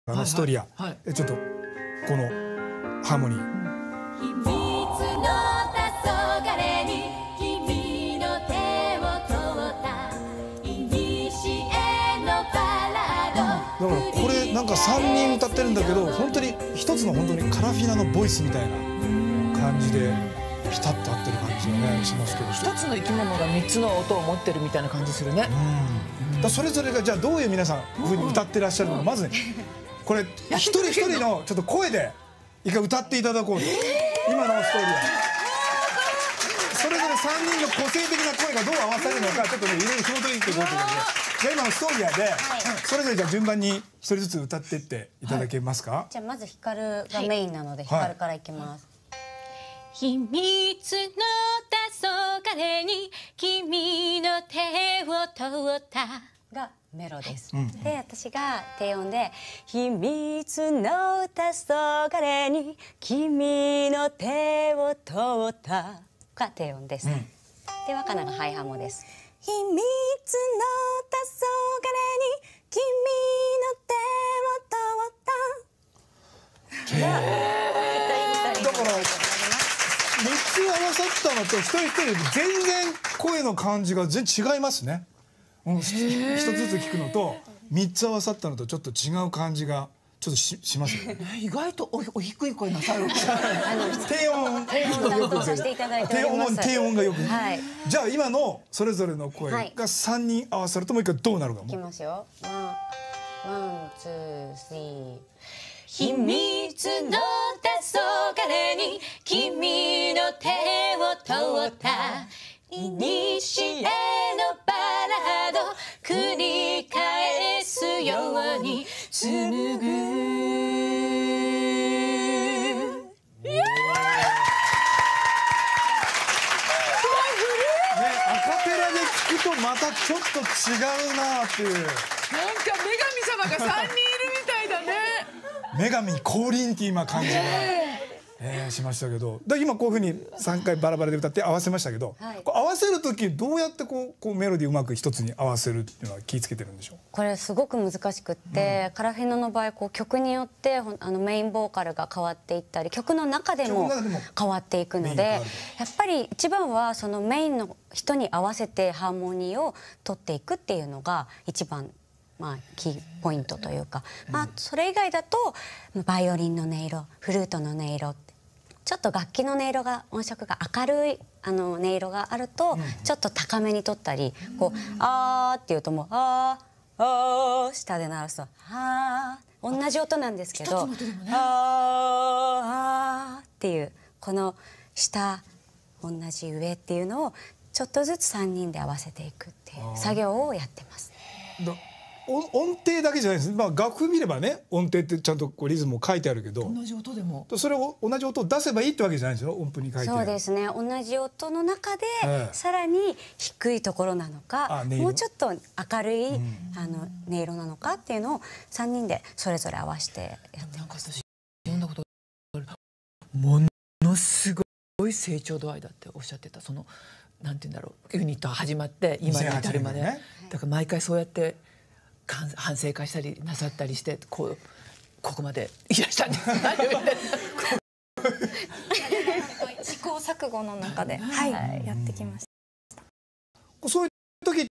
ストリア、ちょっとこのハーモニー。秘密の黄昏に君の手を取った古のバラード。だからこれなんか3人歌ってるんだけど、本当に一つの本当にカラフィナのボイスみたいな感じでピタッと合ってる感じがねしますけど、 一つの生き物が3つの音を持ってるみたいな感じするね。 それぞれがじゃあどういう皆さん風に歌ってらっしゃるのか、まずねこれ一人一人のちょっと声で一回歌っていただこうと。今のストーリーそれぞれ3人の個性的な声がどう合わされるのかちょっとねいろいろ紐解いていこうということで、じゃあ今のストーリーでそれぞれじゃあ順番に一人ずつ歌っていっていただけますか。 じゃあまずヒカルがメインなのでヒカルからいきます。 秘密の黄昏に君の手を取ったがメロです。で私が低音で秘密の黄昏に君の手を取ったが低音です。で若菜がハイハモです。秘密の黄昏に君の手を取った。 だから3つ合わさったのと一人一人全然声の感じが全然違いますね。一つずつ聞くのと3つ合わさったのとちょっと違う感じがちょっとしますよね。 意外とお低い声なさる。 低音担当させていただいております。 低音がよく。じゃあ今のそれぞれの声が3人合わさるともう一回どうなるか。 いきますよ。ワン、ツー、スリー。 秘密の黄昏に君の手を取ったいにしえのバラード繰り返すように紡ぐ。 アカペラで聞くとまたちょっと違うなっていう。なんか女神様が3人いるみたいだね。 女神降臨って今感じが、しましたけど、今こういうふうに3回バラバラで歌って合わせましたけど、合わせる時どうやってこうメロディーうまく一つに合わせるっていうのは気をつけてるんでしょう。 これすごく難しくって、カラフィナの場合曲によってメインボーカルが変わっていったり曲の中でも変わっていくので、やっぱり一番はそのメインの人に合わせてハーモニーを取っていくっていうのが一番キーポイントというか、それ以外だとバイオリンの音色、フルートの音色、ちょっと楽器の音色が音色が明るい音色があるとちょっと高めに取ったり、こうあーっていうともうあーあー下で鳴らすとあー同じ音なんですけどあーあーっていうこの下同じ上っていうのをちょっとずつ3人で合わせていくっていう作業をやってますね。 音程だけじゃないです。楽譜見ればね、音程ってちゃんとこうリズムも書いてあるけど、 同じ音でもそれを同じ音を出せばいいってわけじゃないんですよ。音符に書いてある。 そうですね。同じ音の中でさらに低いところなのか、もうちょっと明るい音色なのかっていうのを3人でそれぞれ合わせてやってます。 私読んだことある。ものすごい成長度合いだっておっしゃってた。そのなんて言うんだろう、ユニット始まって今に至るまで、だから毎回そうやって反省会したりなさったりしてここまでいらっしゃるんです。 試行錯誤の中でやってきました。 そういっ